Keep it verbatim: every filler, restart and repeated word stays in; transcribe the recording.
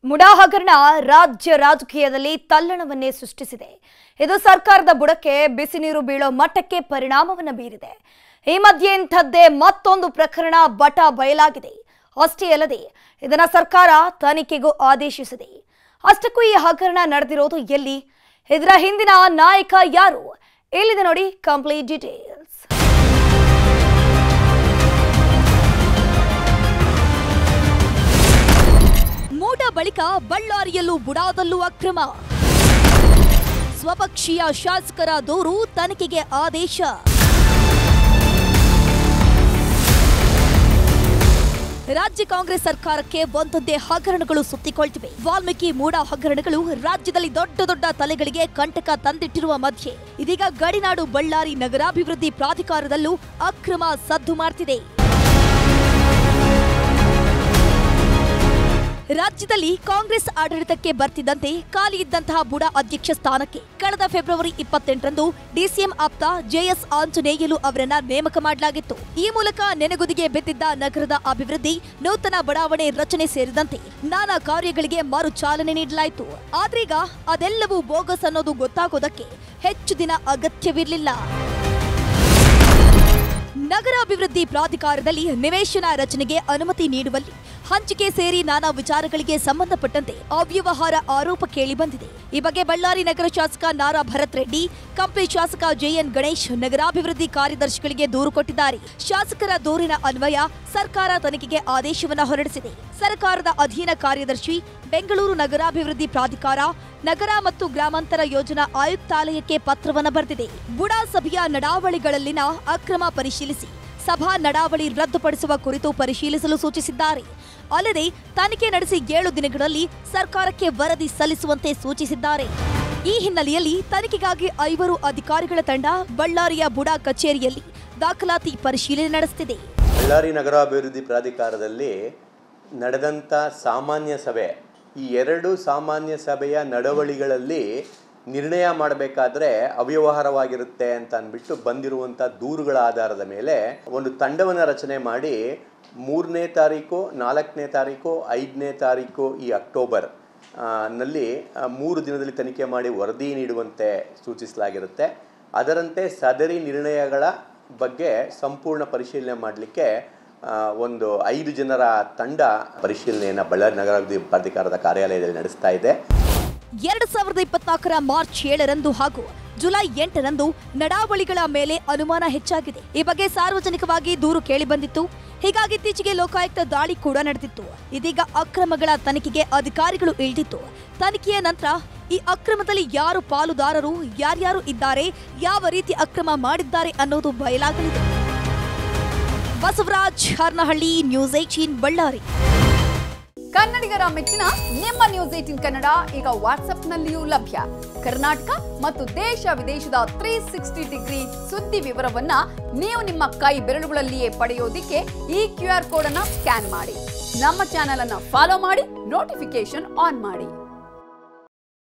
ಮುಡಾ ಹಗರಣ ರಾಜ್ಯ ರಾಜಕೀಯದಲ್ಲಿ ತಲ್ಲಣವನ್ನೇ ಸೃಷ್ಟಿಸಿದೆ. ಇದು ಸರ್ಕಾರದ ಬುಡಕ್ಕೆ ಬಿಸಿ ನೀರು ಬೀಳೋ ಮಟ್ಟಕ್ಕೆ ಪರಿಣಾಮವನ್ನು ಬೀರಿದೆ. ಈ ಮಧ್ಯೆ ಇಂಥದ್ದೇ ಮತ್ತೊಂದು ಪ್ರಕರಣ ಬಟ ಬಯಲಾಗಿದೆ. ಅಷ್ಟೇ ಅಲ್ಲದೆ ಇದನ್ನ ಸರ್ಕಾರ ತನಿಖೆಗೂ ಆದೇಶಿಸಿದೆ. ಅಷ್ಟಕ್ಕೂ ಈ ಹಗರಣ ನಡೆದಿರೋದು ಎಲ್ಲಿ? ಇದರ ಹಿಂದಿನ ನಾಯಕ ಯಾರು? ಇಲ್ಲಿದೆ ನೋಡಿ ಕಂಪ್ಲೀಟ್ ಡೀಟೇಲ್ಸ್. ಮೂಡ ಬಳಿಕ ಬಳ್ಳಾರಿಯಲ್ಲೂ ಬುಡಾದಲ್ಲೂ ಅಕ್ರಮ. ಸ್ವಪಕ್ಷೀಯ ಶಾಸಕರ ದೂರು, ತನಿಖೆಗೆ ಆದೇಶ. ರಾಜ್ಯ ಕಾಂಗ್ರೆಸ್ ಸರ್ಕಾರಕ್ಕೆ ಒಂದೊಂದೇ ಹಗರಣಗಳು ಸುತ್ತಿಕೊಳ್ತಿವೆ. ವಾಲ್ಮೀಕಿ ಮೂಡ ಹಗರಣಗಳು ರಾಜ್ಯದಲ್ಲಿ ದೊಡ್ಡ ದೊಡ್ಡ ತಲೆಗಳಿಗೆ ಕಂಟಕ ತಂದಿಟ್ಟಿರುವ ಮಧ್ಯೆ ಇದೀಗ ಗಡಿನಾಡು ಬಳ್ಳಾರಿ ನಗರಾಭಿವೃದ್ಧಿ ಪ್ರಾಧಿಕಾರದಲ್ಲೂ ಅಕ್ರಮ ಸದ್ದು ಮಾಡ್ತಿದೆ. ರಾಜ್ಯದಲ್ಲಿ ಕಾಂಗ್ರೆಸ್ ಆಡಳಿತಕ್ಕೆ ಬರ್ತಿದ್ದಂತೆ ಖಾಲಿ ಇದ್ದಂತಹ ಬುಡಾ ಅಧ್ಯಕ್ಷ ಸ್ಥಾನಕ್ಕೆ ಕಳೆದ ಫೆಬ್ರವರಿ ಇಪ್ಪತ್ತೆಂಟರಂದು ಡಿಸಿಎಂ ಆಪ್ತ ಜೆಎಸ್ ಆಂಜನೇಯಲು ಅವರನ್ನ ನೇಮಕ ಮಾಡಲಾಗಿತ್ತು. ಈ ಮೂಲಕ ನೆನೆಗುದಿಗೆ ಬಿದ್ದಿದ್ದ ನಗರದ ಅಭಿವೃದ್ಧಿ, ನೂತನ ಬಡಾವಣೆ ರಚನೆ ಸೇರಿದಂತೆ ನಾನಾ ಕಾರ್ಯಗಳಿಗೆ ಮರು ಚಾಲನೆ ನೀಡಲಾಯಿತು. ಆದ್ರೀಗ ಅದೆಲ್ಲವೂ ಬೋಗಸ್ ಅನ್ನೋದು ಗೊತ್ತಾಗೋದಕ್ಕೆ ಹೆಚ್ಚು ದಿನ ಅಗತ್ಯವಿರಲಿಲ್ಲ. ನಗರಾಭಿವೃದ್ಧಿ ಪ್ರಾಧಿಕಾರದಲ್ಲಿ ನಿವೇಶನ ರಚನೆಗೆ ಅನುಮತಿ ನೀಡುವಲ್ಲಿ ಹಂಚಿಕೆ ಸೇರಿ ನಾನಾ ವಿಚಾರಗಳಿಗೆ ಸಂಬಂಧಪಟ್ಟಂತೆ ಅವ್ಯವಹಾರ ಆರೋಪ ಕೇಳಿ ಬಂದಿದೆ. ಈ ಬಗ್ಗೆ ಬಳ್ಳಾರಿ ನಗರ ಶಾಸಕ ನಾರಾ ಭರತ್ ರೆಡ್ಡಿ, ಕಂಪ್ಲಿ ಶಾಸಕ ಜೆಎನ್ ಗಣೇಶ್ ನಗರಾಭಿವೃದ್ಧಿ ಕಾರ್ಯದರ್ಶಿಗಳಿಗೆ ದೂರು ಕೊಟ್ಟಿದ್ದಾರೆ. ಶಾಸಕರ ದೂರಿನ ಅನ್ವಯ ಸರ್ಕಾರ ತನಿಖೆಗೆ ಆದೇಶವನ್ನು ಹೊರಡಿಸಿದೆ. ಸರ್ಕಾರದ ಅಧೀನ ಕಾರ್ಯದರ್ಶಿ, ಬೆಂಗಳೂರು ನಗರಾಭಿವೃದ್ಧಿ ಪ್ರಾಧಿಕಾರ, ನಗರ ಮತ್ತು ಗ್ರಾಮಾಂತರ ಯೋಜನಾ ಆಯುಕ್ತಾಲಯಕ್ಕೆ ಪತ್ರವನ್ನು ಬರೆದಿದೆ. ಬುಡಾ ಸಭೆಯ ನಡಾವಳಿಗಳಲ್ಲಿನ ಅಕ್ರಮ ಪರಿಶೀಲಿಸಿ ಸಭಾ ನಡಾವಳಿ ರದ್ದುಪಡಿಸುವ ಕುರಿತು ಪರಿಶೀಲಿಸಲು ಸೂಚಿಸಿದ್ದಾರೆ. ಅಲ್ಲದೆ ತನಿಖೆ ನಡೆಸಿ ಏಳು ದಿನಗಳಲ್ಲಿ ಸರ್ಕಾರಕ್ಕೆ ವರದಿ ಸಲ್ಲಿಸುವಂತೆ ಸೂಚಿಸಿದ್ದಾರೆ. ಈ ಹಿನ್ನೆಲೆಯಲ್ಲಿ ತನಿಖೆಗಾಗಿ ಐವರು ಅಧಿಕಾರಿಗಳ ತಂಡ ಬಳ್ಳಾರಿಯ ಬುಡಾ ಕಚೇರಿಯಲ್ಲಿ ದಾಖಲಾತಿ ಪರಿಶೀಲನೆ ನಡೆಸುತ್ತಿದೆ. ಬಳ್ಳಾರಿ ನಗರಾಭಿವೃದ್ಧಿ ಪ್ರಾಧಿಕಾರದಲ್ಲಿ ನಡೆದಂಥ ಸಾಮಾನ್ಯ ಸಭೆ, ಈ ಎರಡು ಸಾಮಾನ್ಯ ಸಭೆಯ ನಡವಳಿಗಳಲ್ಲಿ ನಿರ್ಣಯ ಮಾಡಬೇಕಾದ್ರೆ ಅವ್ಯವಹಾರವಾಗಿರುತ್ತೆ ಅಂತ ಅಂದ್ಬಿಟ್ಟು ಬಂದಿರುವಂಥ ದೂರುಗಳ ಆಧಾರದ ಮೇಲೆ ಒಂದು ತಂಡವನ್ನು ರಚನೆ ಮಾಡಿ ಮೂರನೇ ತಾರೀಕು, ನಾಲ್ಕನೇ ತಾರೀಕು, ಐದನೇ ತಾರೀಕು ಈ ಅಕ್ಟೋಬರ್ ನಲ್ಲಿ ಮೂರು ದಿನದಲ್ಲಿ ತನಿಖೆ ಮಾಡಿ ವರದಿ ನೀಡುವಂತೆ ಸೂಚಿಸಲಾಗಿರುತ್ತೆ. ಅದರಂತೆ ಸದರಿ ನಿರ್ಣಯಗಳ ಬಗ್ಗೆ ಸಂಪೂರ್ಣ ಪರಿಶೀಲನೆ ಮಾಡಲಿಕ್ಕೆ ಒಂದು ಐದು ಜನರ ತಂಡ ಪರಿಶೀಲನೆಯನ್ನು ಬಳ್ಳಾರಿ ನಗರಾಭಿವೃದ್ಧಿ ಪ್ರಾಧಿಕಾರದ ಕಾರ್ಯಾಲಯದಲ್ಲಿ ನಡೆಸ್ತಾ ಇದೆ. ಎರಡು ಸಾವಿರದ ಇಪ್ಪತ್ನಾಲ್ಕರ ಮಾರ್ಚ್ ಏಳರಂದು ಹಾಗೂ ಜುಲೈ ಎಂಟರಂದು ನಡಾವಳಿಗಳ ಮೇಲೆ ಅನುಮಾನ ಹೆಚ್ಚಾಗಿದೆ. ಈ ಬಗ್ಗೆ ಸಾರ್ವಜನಿಕವಾಗಿ ದೂರು ಕೇಳಿ ಬಂದಿತ್ತು. ಹೀಗಾಗಿ ಇತ್ತೀಚೆಗೆ ಲೋಕಾಯುಕ್ತ ದಾಳಿ ಕೂಡ ನಡೆದಿತ್ತು. ಇದೀಗ ಅಕ್ರಮಗಳ ತನಿಖೆಗೆ ಅಧಿಕಾರಿಗಳು ಇಳಿದಿತ್ತು. ತನಿಖೆಯ ನಂತರ ಈ ಅಕ್ರಮದಲ್ಲಿ ಯಾರು ಪಾಲುದಾರರು, ಯಾರ್ಯಾರು ಇದ್ದಾರೆ, ಯಾವ ರೀತಿ ಅಕ್ರಮ ಮಾಡಿದ್ದಾರೆ ಅನ್ನೋದು ಬಯಲಾಗಲಿದೆ. Basavaraj Harnahalli, news eighteen Ballari. ಕನ್ನಡಿಗರ ಮೆಚ್ಚಿನ ನಿಮ್ಮ ನ್ಯೂಸ್ ಏಟೀನ್ ಕನ್ನಡ ಈಗ ವಾಟ್ಸ್ಆಪ್ನಲ್ಲಿಯೂ ಲಭ್ಯ. ಕರ್ನಾಟಕ ಮತ್ತು ದೇಶ ವಿದೇಶದ ತ್ರೀ ಸಿಕ್ಸ್ಟಿ ಡಿಗ್ರಿ ಸುದ್ದಿ ವಿವರವನ್ನ ನೀವು ನಿಮ್ಮ ಕೈ ಬೆರಳುಗಳಲ್ಲಿಯೇ ಪಡೆಯೋದಿಕ್ಕೆ ಈ ಕ್ಯೂ ಆರ್ ಕೋಡ್ ಅನ್ನ ಸ್ಕ್ಯಾನ್ ಮಾಡಿ. ನಮ್ಮ ಚಾನೆಲ್ ಅನ್ನ ಫಾಲೋ ಮಾಡಿ, ನೋಟಿಫಿಕೇಶನ್ ಆನ್ ಮಾಡಿ.